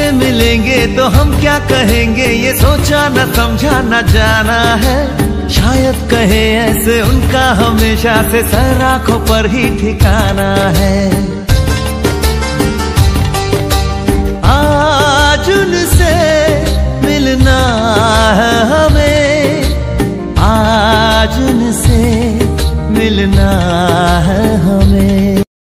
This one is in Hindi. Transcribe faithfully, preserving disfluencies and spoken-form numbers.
उनसे मिलेंगे तो हम क्या कहेंगे, ये सोचा न समझा न जाना है। शायद कहे ऐसे उनका हमेशा से सर आंखों पर ही ठिकाना है।